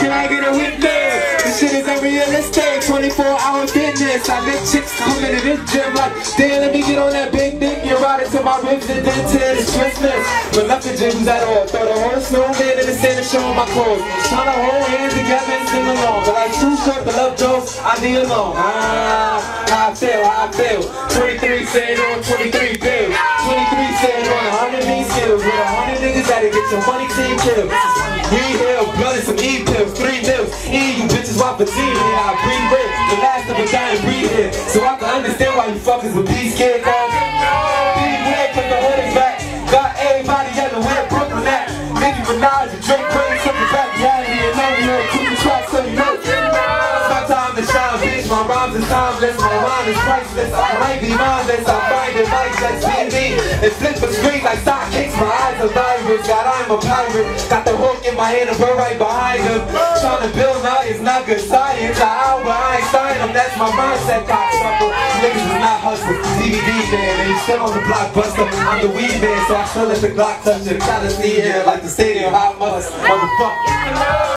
can I get a witness? This shit is unrealistic, 24-hour fitness. I make chicks come into this gym like, damn, let me get on that big dick. You're riding to my ribs and then to this Christmas. But left the gyms at all. Throw the whole snowman in the sand and show my clothes. Trying to hold hands together and sing along. But like too short to love jokes, I need alone. How I feel. 23 saying on 23 bills. 23 saying on 100 mean skills. With 100 niggas that'll get your money team killed. Green hill, blood and some E pills, 3 mills. You bitches want fatigue, yeah, I breathe with the last of a dying breed here. So I can understand why you fuckers with these kids, dog. These weird cause the hood is back. Got everybody yelling where Brooklyn at. Nicki Minaj and Drake Brady took it back reality and know you heard cool tracks so you know. My time to shine, bitch, my rhymes is timeless, my mind is priceless. I might be mindless, I find it like just TV. It flips the screen like sidekicks, my eyes are virus. God, I'm a pirate. Got the hook in my hand and bird right behind him. Trying to build now is not good science. Albert Einstein, that's my mindset, cocksucker. Niggas is not hustle, DVD man, and you still on the blockbuster. I'm the weed man, so I still let the Glock touch it. Try to see it like the stadium, how much, motherfucker.